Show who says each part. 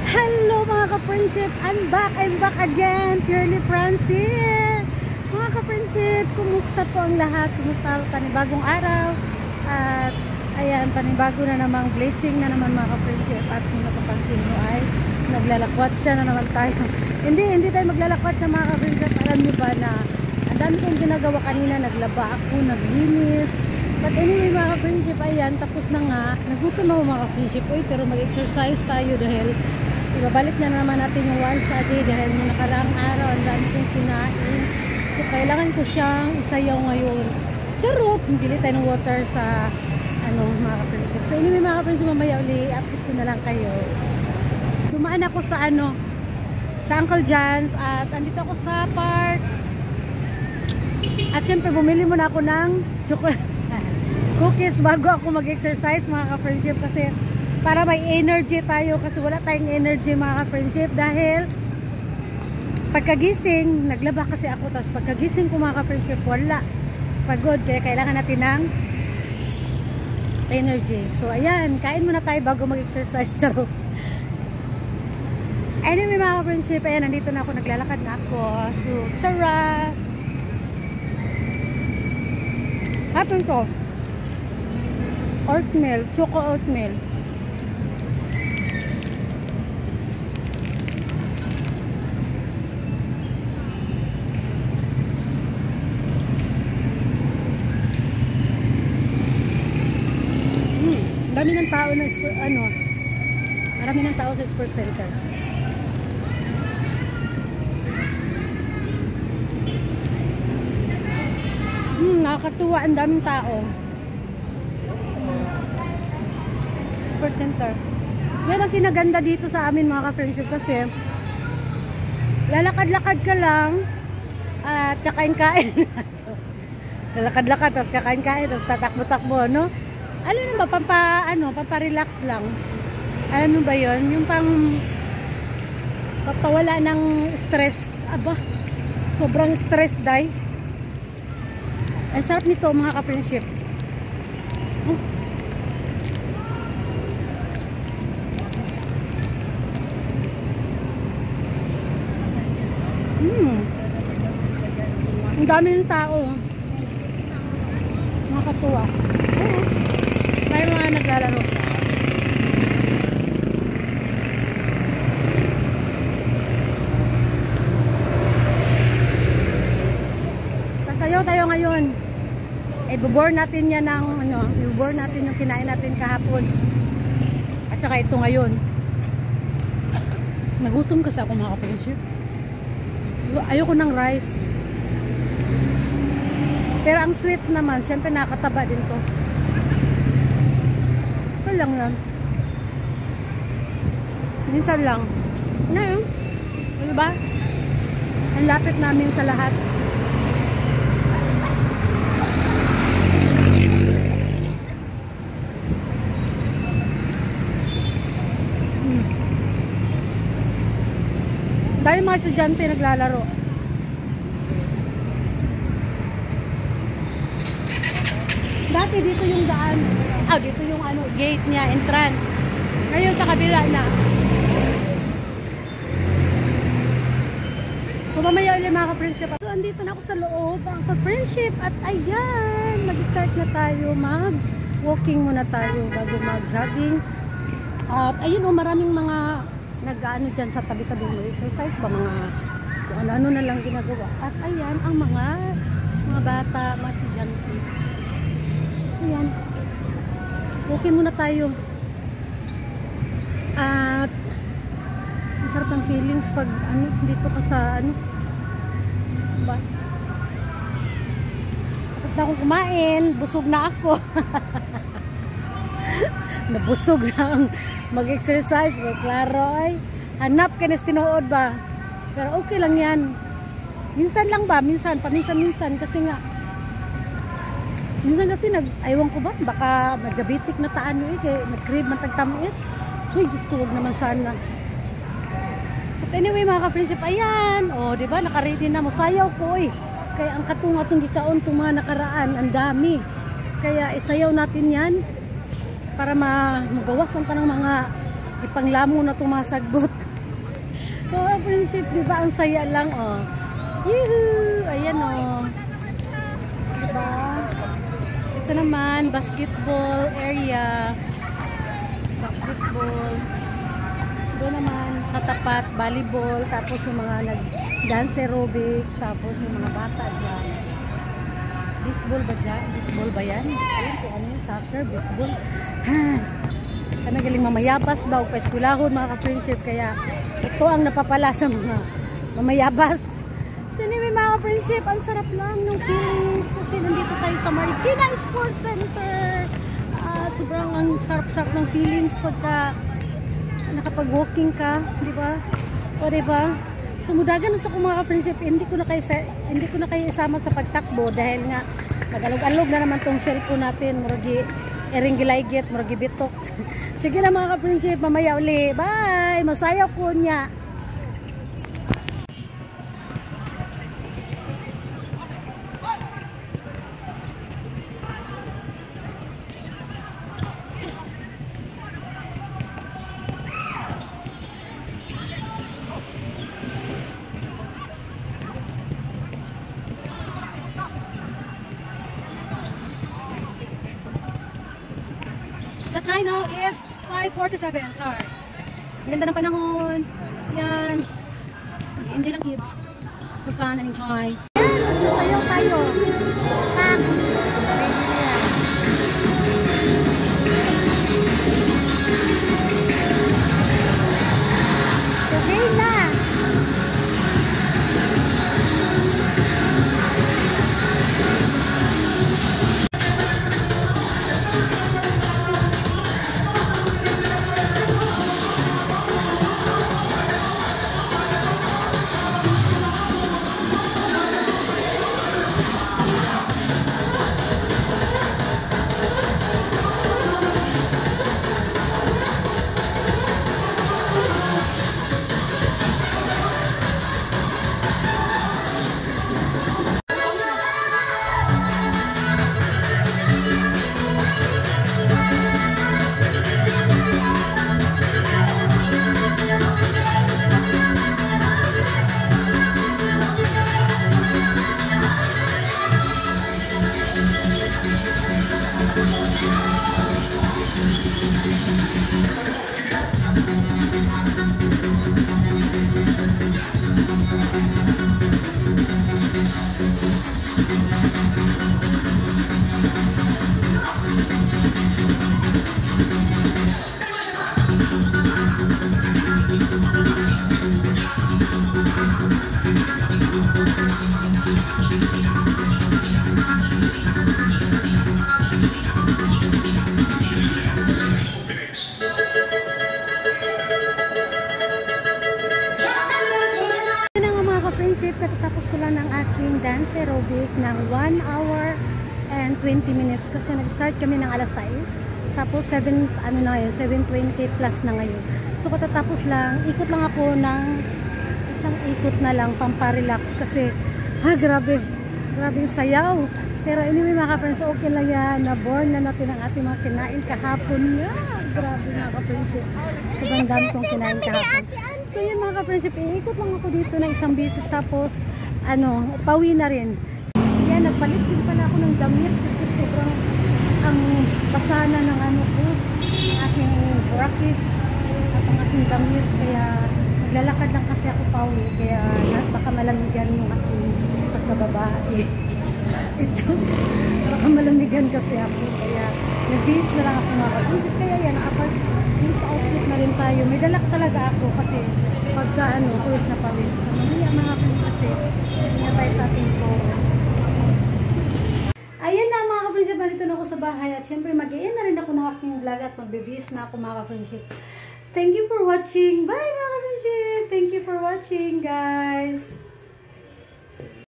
Speaker 1: Hello mga ka-friendship, I'm back again, Purely Francie. Mga ka-friendship, kumusta po ang lahat? Kumusta panibagong araw? At ayan, panibago na namang blessing na naman mga ka-friendship. At kung napapansin mo ay naglalakwat siya na naman tayo. hindi tayo maglalakwat sa mga ka-friendship. Alam niyo ba na ang dami kong ginagawa kanina, naglaba ako, naglinis. But anyway mga ka-friendship, ayan, tapos na nga. Nagutom ako mga ka-friendship, pero mag-exercise tayo dahil ibabalik na naman natin yung once a day dahil nung nakaraang araw ang dami kong kinain. So kailangan ko siyang isayaw ngayon. Charot! Bili tayo ng water sa mga ka-friendship. So anyway mga ka-friendship, mamaya uli update ko na lang kayo. Dumaan ako sa sa Uncle John's at andito ako sa park. At syempre bumili muna ako ng cookies bago ako mag-exercise mga ka-friendship kasi para may energy tayo kasi wala tayong energy mga ka-friendship dahil pagkagising, naglaba kasi ako tapos pagkagising ko mga ka-friendship wala, pagod kaya kailangan natin ng energy. So ayan, kain muna tayo bago mag-exercise. Charo. Anyway mga ka-friendship, ayan, nandito na ako, naglalakad na ako. So tara! Hapon ko oatmeal, choco oatmeal. Marami ng tao na marami ng tao sa sports center. Nakakatuwa, ang daming tao. Sports center. Yan ang kinaganda dito sa amin mga ka-friendship kasi lalakad-lakad ka lang at kakain-kain. Lalakad-lakad tapos kakain-kain tapos tatakbo-takbo, no? Ano ba, pampa-relax lang. Ano ba yon? Yung papawala ng stress. Aba, sobrang stress, day. Ang sarap nito, mga ka-friendship. Ang dami ng tao. Nakakatuwa. May mga naglalaro. Sasayaw tayo ngayon. I-bore natin yan ng i-bore natin yung kinain natin kahapon. At saka ito ngayon. Nagutom kasi ako mga ka-friendship. Ayoko ng rice. Pero ang sweets naman, syempre nakataba din to. Lang yan. Minsan lang. Ano yun? Diba? Ang lapit namin sa lahat. Dahil mga estudyante naglalaro. Dati dito yung daan. Dito yung gate niya, entrance. Ngayon sa kabila na. So mamaya ulit mga ka-friendship. So andito na ako sa loob mga ka-friendship. At ayan, mag-start na tayo. Mag-walking muna tayo bago mag-jogging. At ayun maraming mga nag-ano dyan sa tabi-tabi mo. Exercise ba mga kung ano-ano na lang ginagawa. At ayan, ang mga bata, mga estudyante. Ayan. Okay muna tayo. At masarap ang feelings pag dito ka sa ba? Tapos na akong kumain, busog na ako. Nabusog lang mag-exercise, may klaro ay hanap ka na tinuod ba? Pero okay lang yan. Minsan lang ba? Paminsan-minsan kasi nga minsan kasi aywan ko ba, baka ma-diabetic na taan nyo kaya nag-crave man tagtamis. Uy, Diyos ko, wag naman sana. But anyway mga ka-friendship, ayan. Diba, naka-ready na mo. Sayaw ko Kaya ang katong-atong gikaon itong mga nakaraan, ang dami. Kaya isayaw natin yan para magawasan pa ng mga ipanglamo na tumasagbot. Mga friendship, di ba? Ang saya lang, oh. Yuhuu! Ayan, oh. Di ba? Ito naman, basketball area. Basketball. Doon naman, sa tapat, volleyball. Tapos yung mga nag-dance aerobics. Tapos yung mga bata dyan. Baseball ba dyan? Baseball ba yan? Ayun po, ano yung soccer, baseball. Ha! Galing mamayabas ba o paeskulahon mga ka-friendship, kaya ito ang napapala sa mga mamayabas. So anyway mga ka-friendship, ang sarap lang ng feelings kasi nandito tayo sa Marikina Sports Center. Sobrang ang sarap-sarap ng feelings pagka nakapag-walking ka, di ba? O di ba? Sumudagan sa mga ka-friendship, hindi ko na kayo isama sa pagtakbo dahil nga nag-alog-alog na naman tong cellphone natin, muragi eringilaygit, muragi bitok. Sige na mga ka-friendship, mamaya uli. Bye! Masayaw ko niya. The time now is 5:47. Char. Ang ganda ng panahon. Yan. Enjoy lang kids. For fun and enjoy. Yan. Sasayaw tayo. Ha? Okay na. Friendship, katatapos ko lang ng aking dance aerobic ng 1 hour and 20 minutes kasi nag-start kami ng alas 6 tapos 7:20 plus na ngayon. So katatapos lang, ikot lang ako ng isang ikot na lang pamparelax kasi grabe yung sayaw. Pero anyway mga ka-friends, okay lang yan, na-born na natin ang ating mga kinain kahapon. Grabe mga ka-friendship, sobrang dami kong kinain kahapon. So yun mga ka-friendship, iikot lang ako dito na isang beses tapos pauwi na rin. Yan, nagpalit din pala ako ng damit kasi sobrang ang basana ng ko, aking brackets at ang aking damit, kaya naglalakad lang kasi ako pauwi, kaya baka malamigan yung aking pagkababae. Baka malamigan kasi ako, kaya nag-base na lang ako mga ka-friendship. Kaya yan, nakapag-jeans outfit na rin tayo. May dalak talaga ako kasi pagka pawis na pawis. So, mamaya mga ka-friendship kasi hindi na tayo sa ating floor. Ayan na mga ka-friendship, nandito na ako sa bahay at syempre mag-iin na rin ako ng aking vlog at magbibis na ako mga ka-friendship. Thank you for watching. Bye mga ka-friendship. Thank you for watching guys.